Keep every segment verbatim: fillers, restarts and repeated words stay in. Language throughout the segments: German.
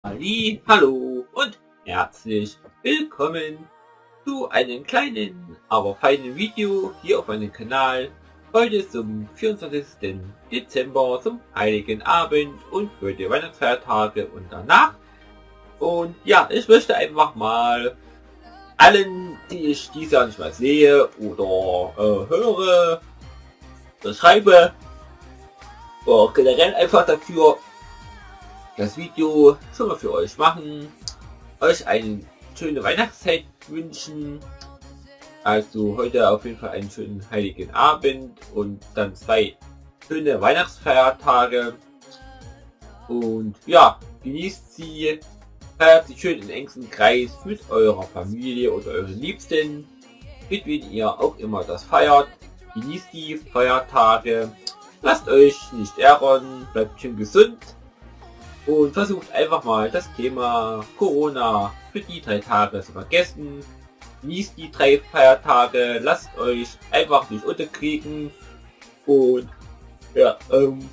Halli, hallo und herzlich willkommen zu einem kleinen, aber feinen Video hier auf meinem Kanal. Heute zum vierundzwanzigsten Dezember, zum Heiligen Abend und für die Weihnachtsfeiertage und danach. Und ja, ich möchte einfach mal allen, die ich dieses Jahr nicht mal sehe oder äh, höre, oder schreibe, oder generell einfach dafür das Video schon mal für euch machen, euch eine schöne Weihnachtszeit wünschen, also heute auf jeden Fall einen schönen Heiligen Abend und dann zwei schöne Weihnachtsfeiertage und ja, genießt sie, feiert sie schön in engsten Kreis mit eurer Familie oder euren Liebsten, mit wem ihr auch immer das feiert, genießt die Feiertage, lasst euch nicht ärgern, bleibt schön gesund. Und versucht einfach mal das Thema Corona für die drei Tage zu vergessen. Genießt die drei Feiertage, lasst euch einfach nicht unterkriegen. Und ja, ähm,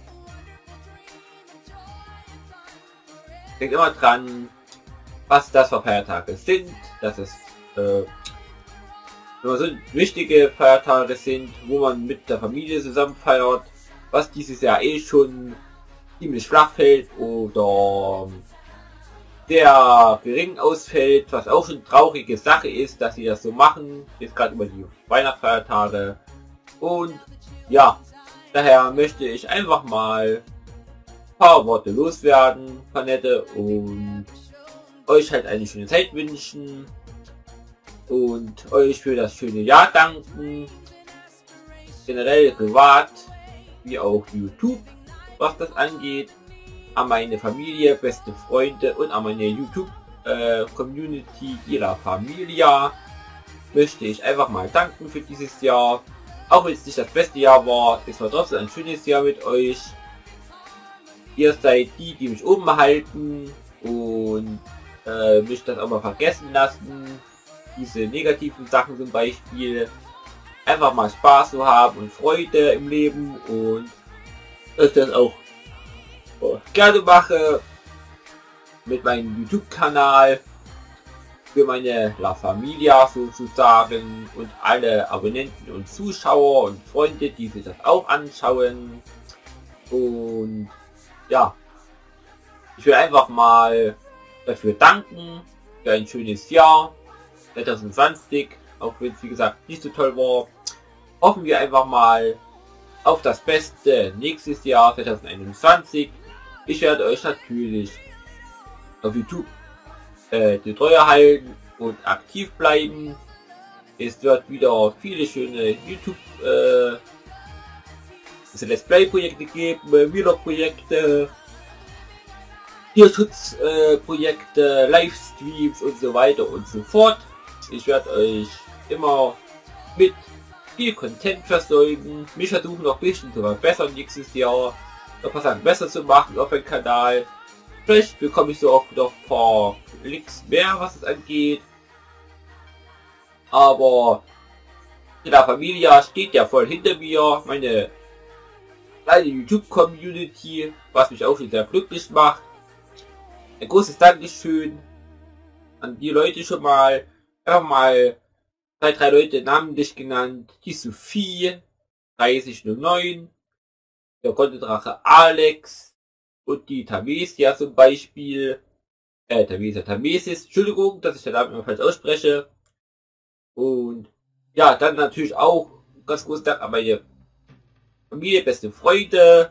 denkt immer dran, was das für Feiertage sind. Dass es äh, nur so wichtige Feiertage sind, wo man mit der Familie zusammen feiert. Was dieses Jahr eh schon ziemlich flach fällt oder sehr gering ausfällt, was auch schon traurige Sache ist, dass sie das so machen, jetzt gerade über die Weihnachtsfeiertage. Und ja, daher möchte ich einfach mal ein paar Worte loswerden, ein paar nette, und euch halt eine schöne Zeit wünschen und euch für das schöne Jahr danken, generell privat wie auch YouTube, was das angeht, an meine Familie, beste Freunde und an meine YouTube äh, Community ihrer Familie möchte ich einfach mal danken für dieses Jahr. Auch wenn es nicht das beste Jahr war, es war trotzdem ein schönes Jahr mit euch. Ihr seid die, die mich oben halten und äh, mich das auch mal vergessen lassen. Diese negativen Sachen zum Beispiel. Einfach mal Spaß zu haben und Freude im Leben, und ich das auch gerne mache mit meinem YouTube-Kanal für meine La Familia sozusagen und alle Abonnenten und Zuschauer und Freunde, die sich das auch anschauen. Und ja, ich will einfach mal dafür danken für ein schönes Jahr zwanzig zwanzig, auch wenn es wie gesagt nicht so toll war. Hoffen wir einfach mal auf das Beste nächstes Jahr zwanzig einundzwanzig. Ich werde euch natürlich auf YouTube äh, die Treue halten und aktiv bleiben. Es wird wieder viele schöne YouTube äh, Let's Play Projekte geben, Vlog Projekte, Tierschutzprojekte, äh, Livestreams und so weiter und so fort. Ich werde euch immer mit viel Content versorgen, mich versuchen noch ein bisschen zu verbessern nächstes Jahr, noch was besser zu machen auf dem Kanal. Vielleicht bekomme ich so auch noch ein paar Klicks mehr, was es angeht. Aber die Familie steht ja voll hinter mir, meine kleine YouTube-Community, was mich auch schon sehr glücklich macht. Ein großes Dankeschön an die Leute schon mal, einfach mal zwei, drei Leute namentlich genannt, die Sophie, dreißig null neun, der Kontedrache Alex und die Tamesia zum Beispiel, äh, Tamesia, Tamesis, Entschuldigung, dass ich den Namen immer falsch ausspreche. Und ja, dann natürlich auch ganz großen Dank an meine Familie, beste Freunde,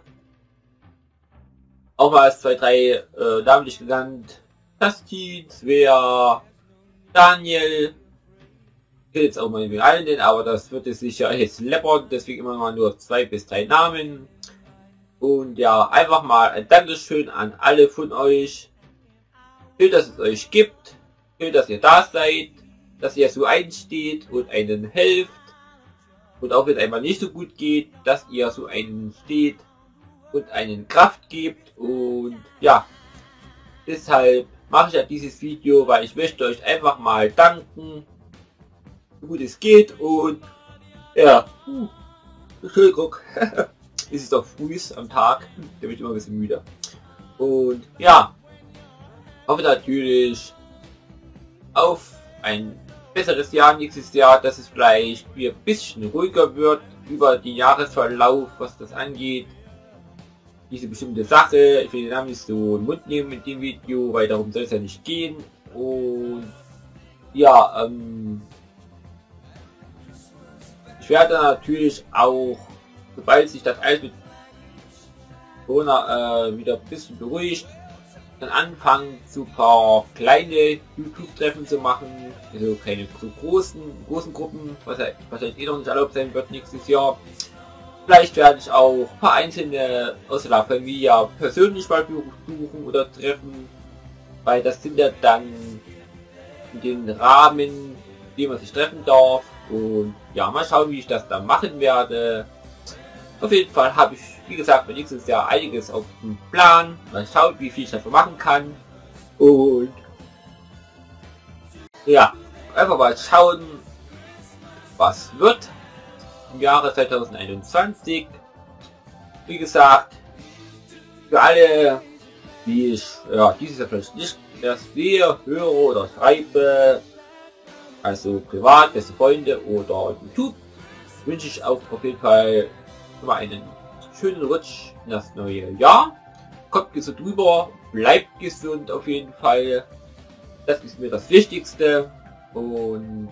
auch mal als zwei, drei äh, namentlich genannt, Tastin, Svea, Daniel, ich will jetzt auch mal mit allen nennen, aber das wird es sicher jetzt läppern, deswegen immer mal nur zwei bis drei Namen. Und ja, einfach mal ein Dankeschön an alle von euch. Schön, dass es euch gibt. Schön, dass ihr da seid. Dass ihr so einsteht und einen helft. Und auch wenn es einmal nicht so gut geht, dass ihr so einen steht und einen Kraft gebt. Und ja, deshalb mache ich ja dieses Video, weil ich möchte euch einfach mal danken, so gut es geht. Und ja, uh, Entschuldigung. Es ist doch früh am Tag, da bin ich immer ein bisschen müde. Und ja, hoffe natürlich auf ein besseres Jahr nächstes Jahr, dass es vielleicht wieder ein bisschen ruhiger wird über den Jahresverlauf, was das angeht. Diese bestimmte Sache, ich will den Namen nicht so in den Mund nehmen mit dem Video, weil darum soll es ja nicht gehen. Und ja, ähm, ich werde natürlich auch, sobald sich das alles mit Corona äh, wieder ein bisschen beruhigt, dann anfangen, zu paar kleine YouTube-Treffen zu machen, also keine so großen, großen Gruppen, was ja wahrscheinlich eh noch nicht erlaubt sein wird nächstes Jahr. Vielleicht werde ich auch ein paar einzelne aus der Familie persönlich mal besuchen oder treffen, weil das sind ja dann in den Rahmen, in dem man sich treffen darf. Und ja, mal schauen, wie ich das dann machen werde. Auf jeden Fall habe ich, wie gesagt, für nächstes Jahr einiges auf dem Plan. Mal schauen, wie viel ich dafür machen kann. Und ja, einfach mal schauen, was wird im Jahre zweitausendeinundzwanzig. Wie gesagt, für alle, die ich ja, dieses Jahr vielleicht nicht erst sehe, höre oder schreibe, also privat, beste Freunde oder YouTube, wünsche ich auch auf jeden Fall schon mal einen schönen Rutsch in das neue Jahr. Kommt gesund rüber, bleibt gesund auf jeden Fall. Das ist mir das Wichtigste. Und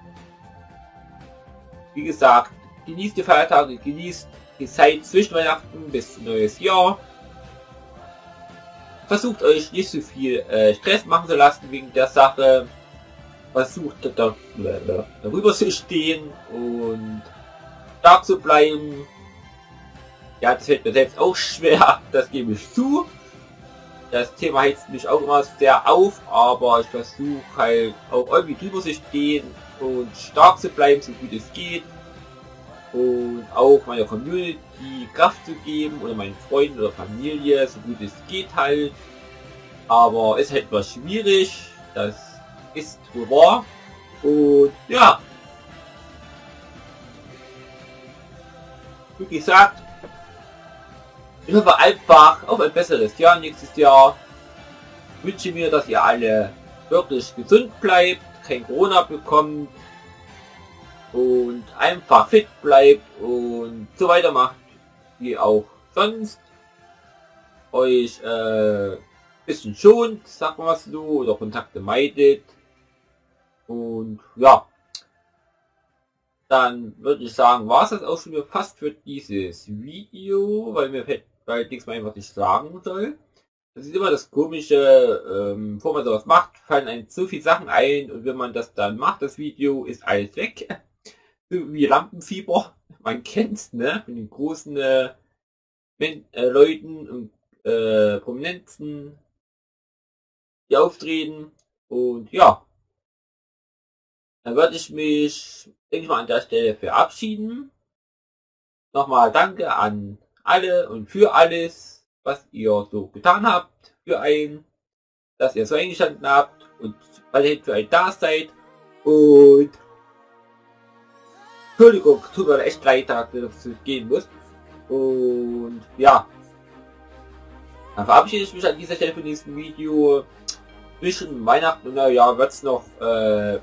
wie gesagt, genießt die Feiertage, genießt die Zeit zwischen Weihnachten bis neues Jahr. Versucht euch nicht so viel äh, Stress machen zu lassen wegen der Sache. Versucht da, darüber zu stehen und stark zu bleiben. Ja, das fällt mir selbst auch schwer, das gebe ich zu. Das Thema heizt mich auch immer sehr auf, aber ich versuche halt auch irgendwie drüber zu stehen und stark zu bleiben, so gut es geht. Und auch meiner Community Kraft zu geben oder meinen Freunden oder Familie, so gut es geht halt. Aber es ist halt immer schwierig, das ist wohl wahr. Und ja, wie gesagt, ich hoffe einfach auf ein besseres Jahr nächstes Jahr. Ich wünsche mir, dass ihr alle wirklich gesund bleibt, kein Corona bekommt und einfach fit bleibt und so weitermacht wie auch sonst. Euch äh, bisschen schont, sagt man was so, oder Kontakte meidet. Und ja, dann würde ich sagen, war es das auch schon wieder fast für dieses Video, weil mir fällt weil nichts mehr einfach nicht sagen soll. Das ist immer das Komische, ähm, bevor man sowas macht, fallen einem so viele Sachen ein und wenn man das dann macht, das Video, ist alles weg. So wie Lampenfieber, man kennt's, ne, von den großen äh, Men äh, Leuten und äh, Prominenzen, die auftreten. Und ja, dann würde ich mich, denke ich mal, an der Stelle verabschieden. Nochmal danke an alle und für alles, was ihr so getan habt, für einen, dass ihr so eingestanden habt und weiterhin für einen da seid. Und Entschuldigung, tut mir echt leid, dass es gehen muss. Und ja, dann verabschiede ich mich an dieser Stelle für das nächste Video. Zwischen Weihnachten und Neujahr wird es noch äh,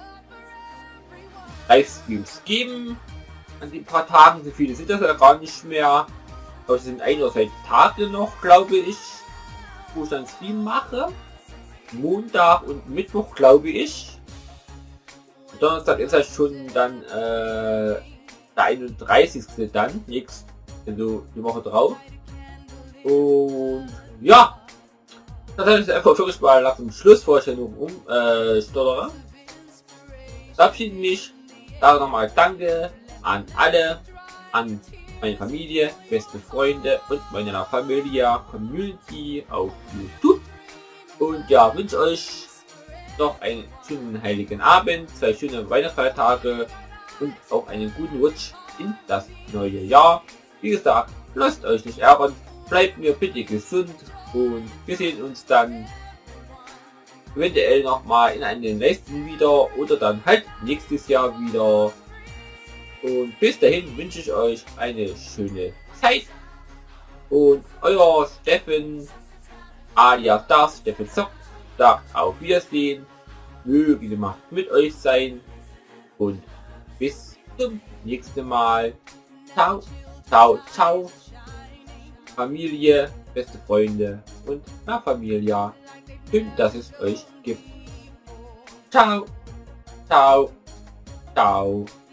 Livestreams geben. An den paar Tagen, so viele sind das ja gar nicht mehr. Aber es sind ein oder zwei Tage noch, glaube ich, wo ich dann Stream mache. Montag und Mittwoch, glaube ich. Donnerstag ist halt schon dann äh, der einunddreißigste dann, nächst, also die Woche drauf. Und ja, das heißt einfach wirklich mal nach dem Schlussvorstellung um äh, stottere. Verabschiede mich, sage nochmal Danke an alle, an meine Familie, beste Freunde und meine Familie Community auf YouTube. Und ja, wünsche euch noch einen schönen heiligen Abend, zwei schöne Weihnachtsfeiertage und auch einen guten Rutsch in das neue Jahr. Wie gesagt, lasst euch nicht ärgern, bleibt mir bitte gesund und wir sehen uns dann eventuell nochmal in einem nächsten wieder oder dann halt nächstes Jahr wieder. Und bis dahin wünsche ich euch eine schöne Zeit. Und euer Steffen alias das Steffen Zock sagt auf Wiedersehen, möge die Macht mit euch sein und bis zum nächsten Mal. Ciao, ciao, ciao. Familie, beste Freunde und La Familia. Schön, dass es euch gibt. Ciao, ciao, ciao.